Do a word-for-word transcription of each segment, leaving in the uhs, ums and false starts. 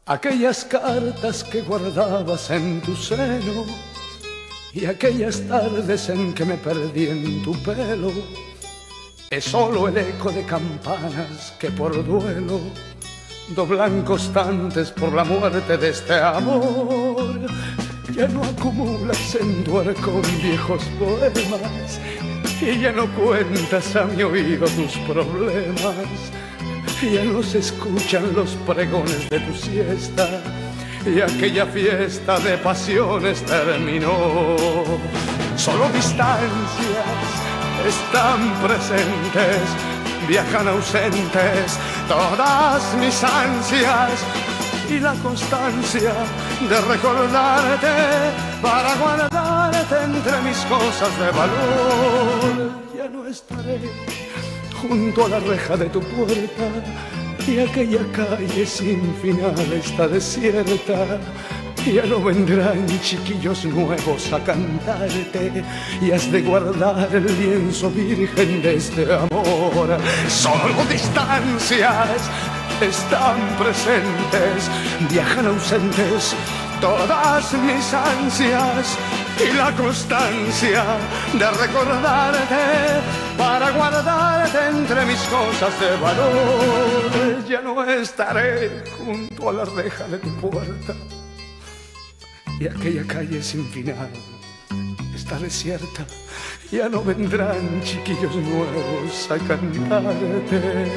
aquellas cartas que guardabas en tu seno y aquellas tardes en que me perdí en tu pelo, es solo el eco de campanas que por duelo doblan constantes por la muerte de este amor. Ya no acumulas en tu arcón viejos poemas y ya no cuentas a mi oído tus problemas. Ya no se escuchan los pregones de tu siesta y aquella fiesta de pasiones terminó. Solo distancias están presentes, viajan ausentes todas mis ansias y la constancia de recordarte para guardarte entre mis cosas de valor. Ya no estaré junto a la reja de tu puerta y aquella calle sin final está desierta. Ya no vendrán chiquillos nuevos a cantarte y has de guardar el lienzo virgen de este amor. Solo distancias están presentes, viajan ausentes todas mis ansias y la constancia de recordarte para guardarte entre mis cosas de valor. Ya no estaré junto a la reja de tu puerta y aquella calle sin final está desierta. Ya no vendrán chiquillos nuevos a cantarte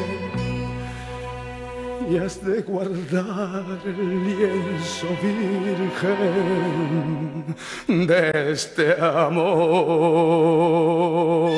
y has de guardar el lienzo virgen de este amor.